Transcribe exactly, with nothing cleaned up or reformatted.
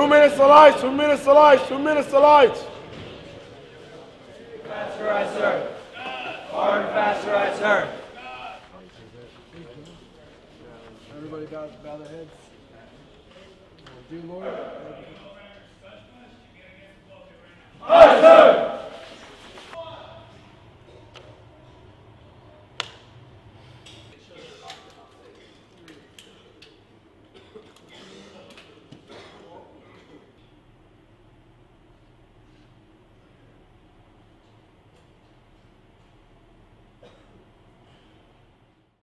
Two minutes to lights, two minutes to lights, two minutes to lights. Faster right, sir. Hard and faster right, sir. Everybody bow, bow their heads. Dear Lord. Aye, sir.